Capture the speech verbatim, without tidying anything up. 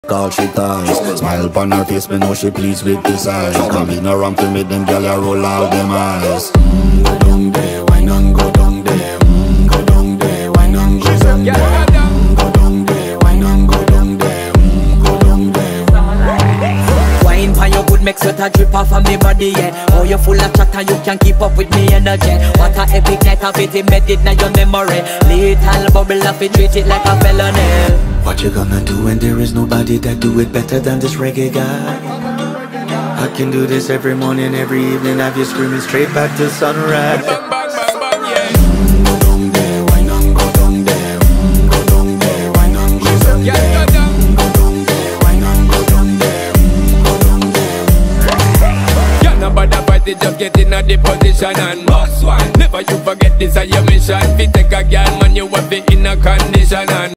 All she ties, smile upon her face, me know she pleased with this eyes. Come in around to me, them gyal a roll out them eyes. Mm, go down there, why not go down there? Mm, go down there, why not go down there? Mm, go down there, why not go down there? Mm, go down there. Wine pan your good, make sweat a drip off of me body, yeah. Oh, you full of chatter, you can keep up with me energy. What a epic night of it, embedded now your memory. Little bubble of it, treat it like a felony. What you gonna do when there is nobody that do it better than this reggae guy? I can do this every morning, every evening, have you screaming straight back to sunrise. Mm, go down there, why not go down there? Mm, go down there, why not go down there? Mm, go down there, why not go down there? Mm, go down there. You're not bad about it, just get in a the position and boss one. Never you forget this is your mission. If you take a girl, man, you have it in a condition and